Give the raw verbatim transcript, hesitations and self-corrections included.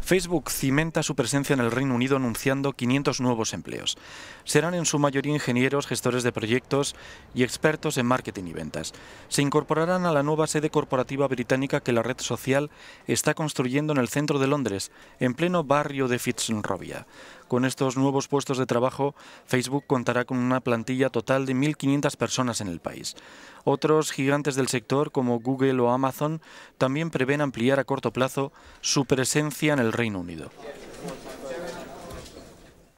Facebook cimenta su presencia en el Reino Unido anunciando quinientos nuevos empleos. Serán en su mayoría ingenieros, gestores de proyectos y expertos en marketing y ventas. Se incorporarán a la nueva sede corporativa británica que la red social está construyendo en el centro de Londres, en pleno barrio de Fitzrovia. Con estos nuevos puestos de trabajo, Facebook contará con una plantilla total de mil quinientas personas en el país. Otros gigantes del sector, como Google o Amazon, también prevén ampliar a corto plazo su presencia en el Reino Unido.